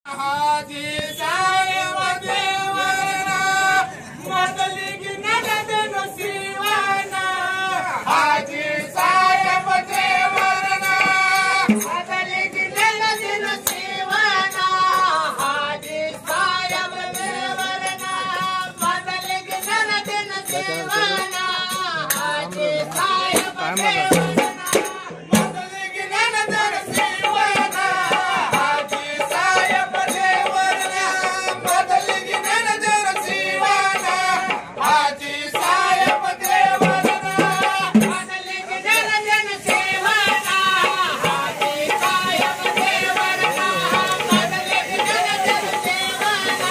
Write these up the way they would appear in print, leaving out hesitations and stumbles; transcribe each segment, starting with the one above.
ಹಾಜಿ ಸಾಯವ ದೇವರನ ಮೊದಲಿಗೆ ನಡೆದನು ಶಿವನ ಹಾಜಿ ಸಾಯವ ದೇವರನ ಮೊದಲಿಗೆ ನಡೆದನು ಶಿವನ ಹಾಜಿ ಸಾಯವ ದೇವರನ ಮೊದಲಿಗೆ ನಡೆದನು ಶಿವನ ಹಾಜಿ ಸಾಯವ ದೇವರನ ಮೊದಲಿಗೆ ನಡೆದನು ಶಿವನ ಹಾಜಿ ಸಾಯವ ದೇವರನ ಮೊದಲಿಗೆ ನಡೆದನು ಶಿವನ ಹಾಜಿ ಸಾಯವ ದೇವರನ ಮೊದಲಿಗೆ ನಡೆದನು ಶಿವನ ಹಾಜಿ ಸಾಯವ ದೇವರನ ಮೊದಲಿಗೆ ನಡೆದನು ಶಿವನ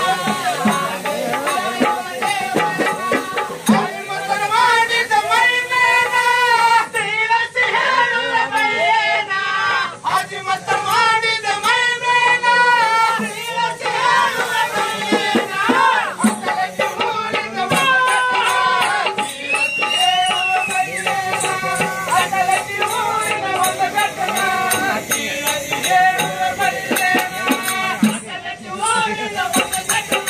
ಹನುಮಂತನ ಮಾಡಿದ ಮೈಮೇನ ತಿಳಿಸಿ ಹೇಳುವ ಬಯೇನ ಹನುಮಂತ ಮಾಡಿದ ಮೈಮೇನ ತಿಳಿಸಿ ಹೇಳುವ ಬಯೇನ ಅಕಲಕ್ಕೆ ಮೂಡಿದ ತಿಳಿಸಿ ಹೇಳುವ ಬಯೇನ ಅಕಲಕ್ಕೆ ಮೂಡಿದ ಒಂದು ಘಟನ ತಿಳಿಸಿ ಹೇಳುವ ಬಯೇನ ಅಕಲಕ್ಕೆ ಮೂಡಿದ ಒಂದು ಘಟನ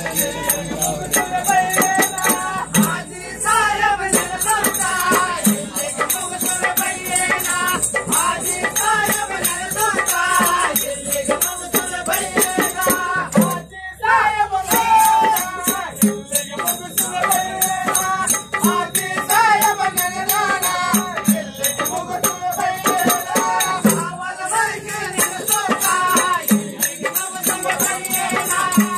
Bye.